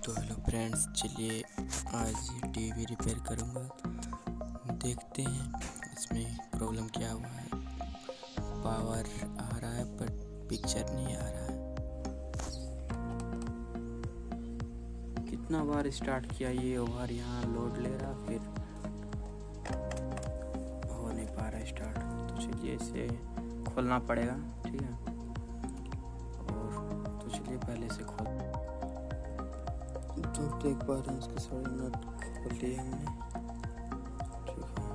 तो hello friends, चलिए आज टीवी रिपेयर करूँगा। देखते हैं इसमें प्रॉब्लम क्या हुआ है। पावर आ रहा है पर पिक्चर नहीं आ रहा है। कितना बार स्टार्ट किया ये ओवर यहाँ लोड ले रहा, फिर हो नहीं पा रहा स्टार्ट। तो चलिए इसे खोलना पड़ेगा, ठीक है। और तो चलिए पहले से खोल। तो देख पा रहे हैं इसके सारे नट खोल लिए हमने, ठीक है।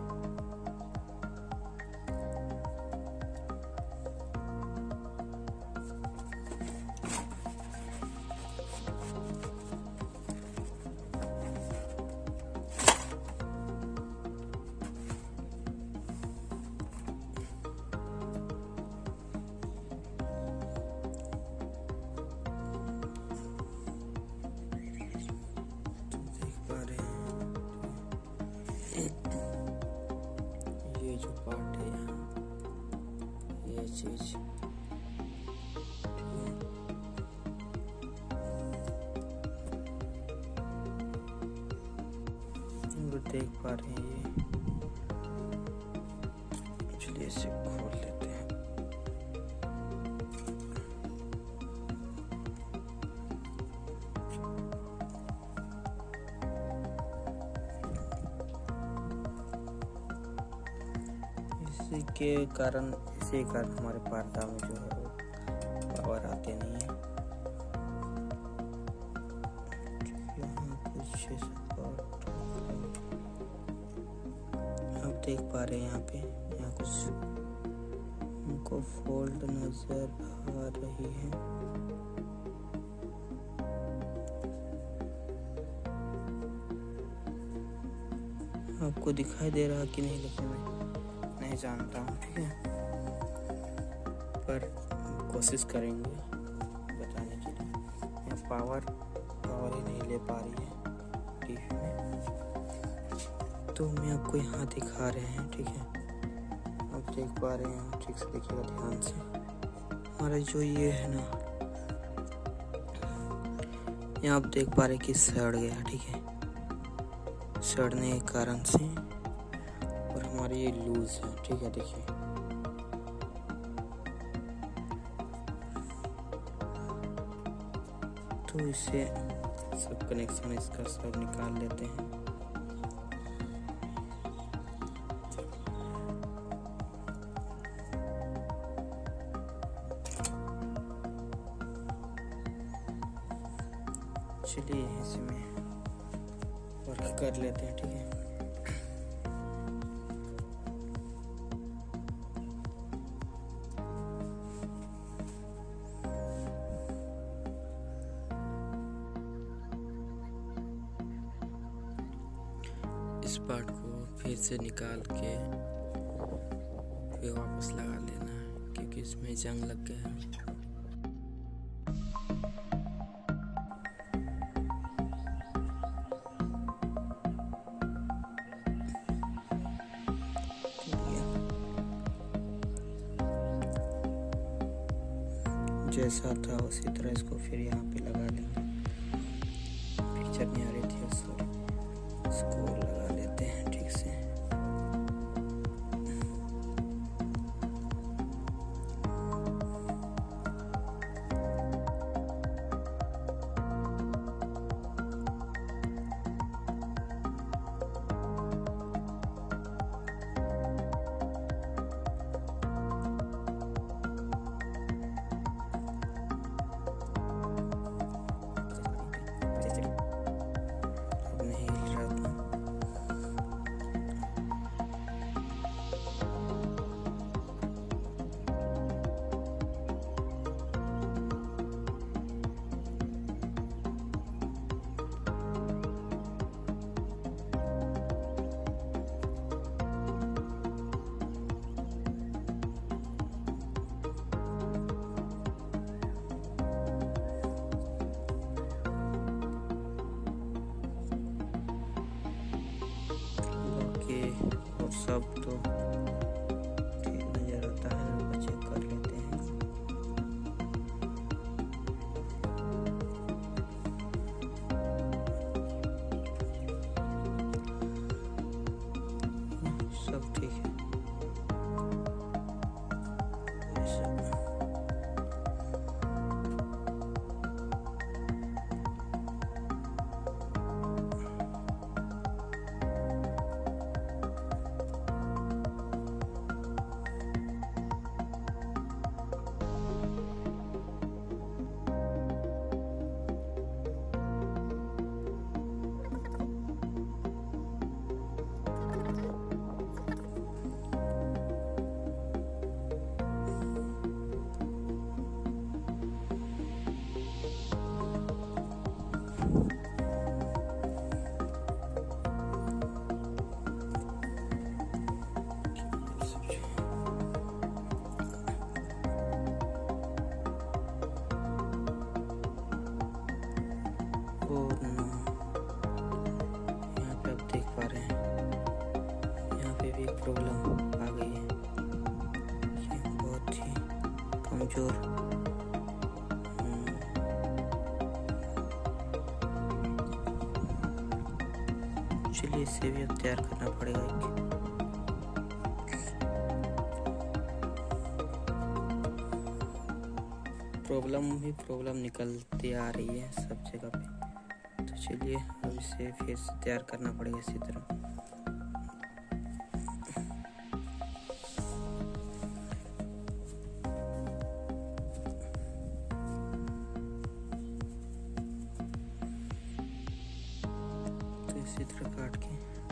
ये जो पार्ट है यहाँ, ये चीज देख पा रहे हैं ये। चलिए इसे खोल लेते हैं। इसी कारण हमारे पर्दा में जो है वो पावर आते नहीं है। आप देख पा रहे हैं यहाँ कुछ हमको फॉल्ट नजर आ रही है। आपको दिखाई दे रहा कि नहीं, लेकिन मैं नहीं जानता हूँ, ठीक है। पर कोशिश करेंगे बताने के लिए। पावर ही नहीं ले पा रही है टीवी में, तो मैं आपको यहाँ दिखा रहे हैं, ठीक है। आप देख पा रहे हैं, ठीक से देखिएगा ध्यान से। हमारा जो ये है ना, यहाँ आप देख पा रहे हैं कि सड़ गया, ठीक है। सड़ने के कारण से और हमारे ये लूज है, ठीक है। देखिए तो इसे सब कनेक्शन इसका सब निकाल लेते हैं। चलिए इसमें वर्क कर लेते हैं, ठीक है। इस पार्ट को फिर से निकाल के फिर वापस लगा लेना है, क्योंकि इसमें जंग लग गया है। जैसा था उसी तरह इसको फिर यहाँ पे लगा लेंगे। पिक्चर नहीं आ रही थी, सॉरी। इसको लगा लेते हैं ठीक से। और सब तो ठीक नजर आता है, चेक कर लेते हैं। नो, यहाँ पे आप देख पा रहे हैं, यहाँ पे भी एक प्रॉब्लम आ गई है। ये बहुत ही कमजोर चलिए इसे भी अब तैयार करना पड़ेगा। प्रॉब्लम निकलती आ रही है सब जगह पे, तो चलिए अब इसे फिर से तैयार करना पड़ेगा इसी तरह। तो इसी तरह काट के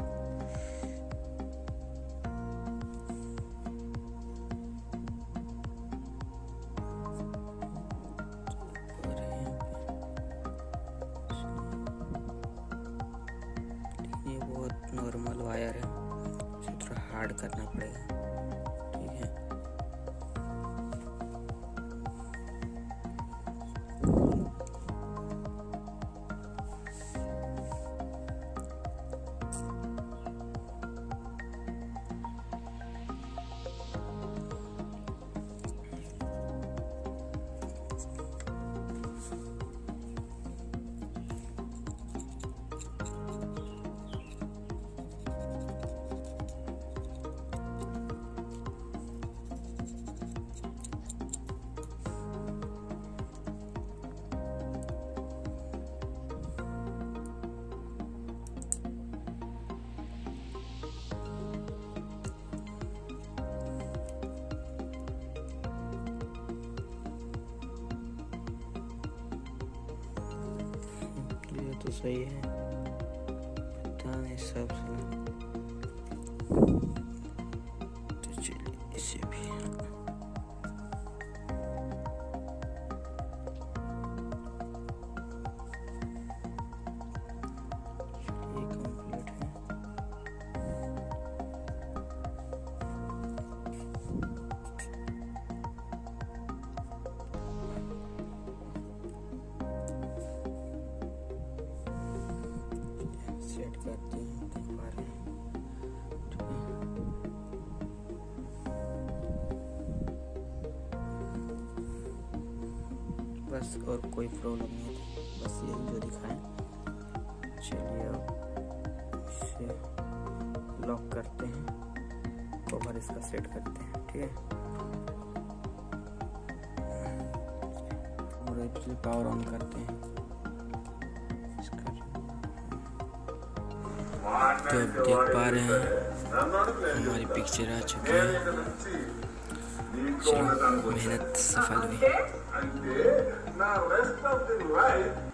नॉर्मल वायर है, इसे थोड़ा हार्ड करना पड़ेगा। ठीक है, तो सही है, पता नहीं सब तो चलिए इसे भी कंप्लीट है। सेट करते हैं हमारे, बस और कोई प्रॉब्लम नहीं थी, बस यही जो दिखाएं। चलिए अब इसे लॉक करते हैं, कवर इसका सेट करते हैं। ठीक है, और पावर ऑन करते हैं। तो अब देख पा रहे हैं हमारी पिक्चर आ चुकी है। चलो मेहनत सफल हुई।